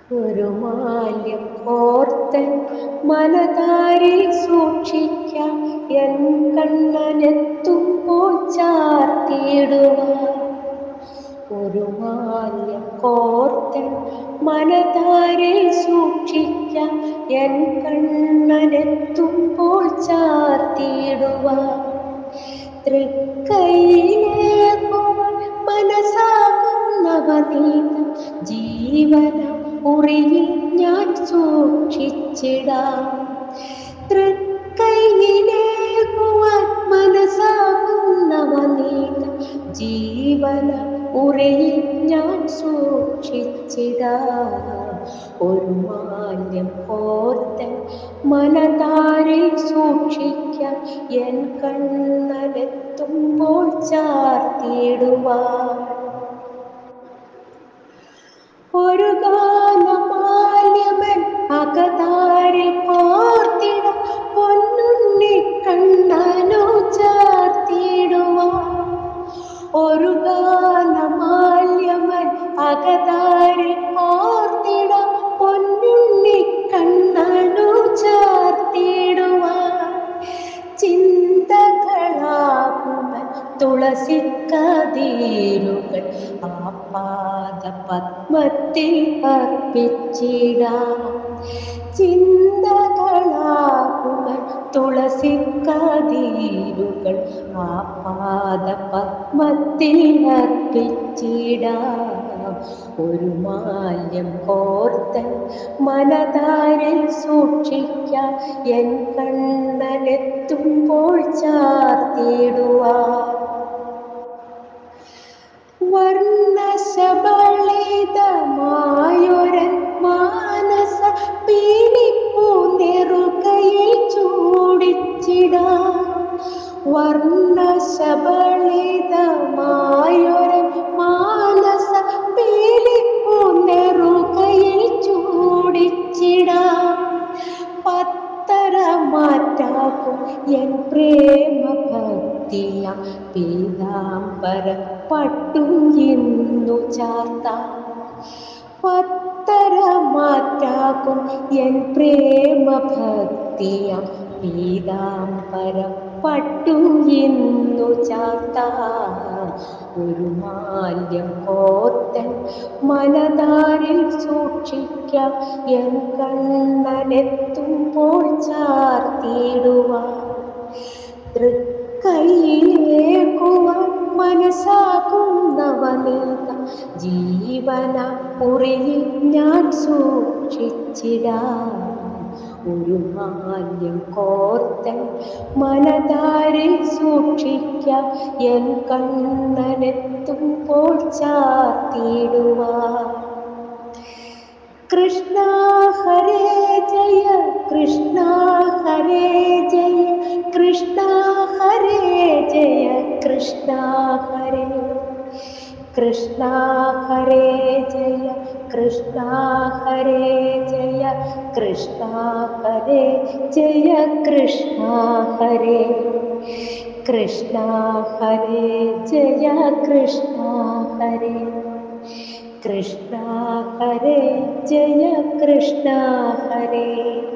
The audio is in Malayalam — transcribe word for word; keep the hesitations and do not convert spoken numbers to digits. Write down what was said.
ഒരു മാല്യം കോർത്തൻ മനതാരിൽ സൂക്ഷിക്കാം, എൻ കണ്ണനെത്തുമ്പോൾ ചാർത്തിയിടുവാൻ. ഒരു മാല്യം കോർത്തൻ മനതാരിൽ സൂക്ഷിക്കാം, എൻ കണ്ണനെത്തുമ്പോൾ ചാർത്തിയിടുവാൻ. തൃക്കൈയിലേകുവാൻ മനസ്സാകുന്നവനീതം, ജീവന ഉറിയിൽ ഞാൻ സൂക്ഷിച്ചിടാം. തൃക്കൈയിലേകുവാൻ മനസ്സാകുന്നവനീതം, ജീവന ഉറിയിൽ ഞാൻ സൂക്ഷിച്ചിടാം. ഒരു മാല്യം കോർത്തൻ മനതാരിൽ സൂക്ഷിക്കാം, എൻ കണ്ണനെത്തുമ്പോൾ ചാർത്തിയിടുവാൻ. ഒരു ഗാനമാല്യമൻ അകതാരിൽ കോർത്തിടാം, പൊന്നുണ്ണി കണ്ണനു ചാർത്തിയിടുവാൻ. ഒരു ഗാനമാല്യമൻ അകതാരിൽ കോർത്തിടാം, പൊന്നുണ്ണി കണ്ണനു ചാർത്തിയിടുവാൻ. ചിന്തകളാകുമൻ തുളസിക്കതിരുകൾ ആ പാദ പത്മത്തിൽ അർപ്പിച്ചിടാം. ചിന്തകളാകുമൻ തുളസിക്കതിരുകൾ ആ പാദ പത്മത്തിൽ അർപ്പിച്ചിടാം. ഒരു മാല്യം കോർത്തൻ മനതാരിൽ സൂക്ഷിക്കാം, എൻ കണ്ണനെത്തുമ്പോൾ ചാർത്തിയിടുവാൻ. വർണ്ണശബളിതമായൊരൻ മാനസ പീലിപ്പൂ നെറുകയിൽ ചൂടിച്ചിടാം. വർണ്ണശബളിതമായൊരൻ മാനസ പീലിപ്പൂ നെറുകയിൽ ചൂടിച്ചിടാം. പത്തരമാറ്റാകും എൻ പ്രേമഭക്തിയാം പീതാംബര പട്ടും ഇന്നു ചാർത്താം. പത്തരമാറ്റാകും എൻ പ്രേമഭക്തിയാം പീതാംബര പട്ടും ഇന്നു ചാർത്താം. ഒരു മാല്യം കോർത്തൻ മനതാരിൽ സൂക്ഷിക്കാം, എൻ കണ്ണനെത്തുമ്പോൾ ചാർത്തിയിടുവാൻ. തൃക്കൈയിലേകുവാൻ മനസ്സാകുന്നവനീതം, ജീവന ഉറിയിൽ ഞാൻ സൂക്ഷിച്ചിടാം. ഒരു മാല്യം കോർത്തൻ മനതാരിൽ സൂക്ഷിക്കാം, എൻ കണ്ണനെത്തുമ്പോൾ ചാർത്തിയിടുവാൻ. കൃഷ്ണ ഹരേ ജയ കൃഷ്ണ ഹരേ ജയ കൃഷ്ണ ഹരേ ജയ കൃഷ്ണ ഹരേ. കൃഷ്ണ ഹരേ ജയ കൃഷ്ണ ഹരേ ജയ കൃഷ്ണ ഹരേ ജയ കൃഷ്ണ ഹരേ. കൃഷ്ണ ഹരേ ജയ കൃഷ്ണ ഹരേ. കൃഷ്ണ ഹരേ ജയ കൃഷ്ണ ഹരേ.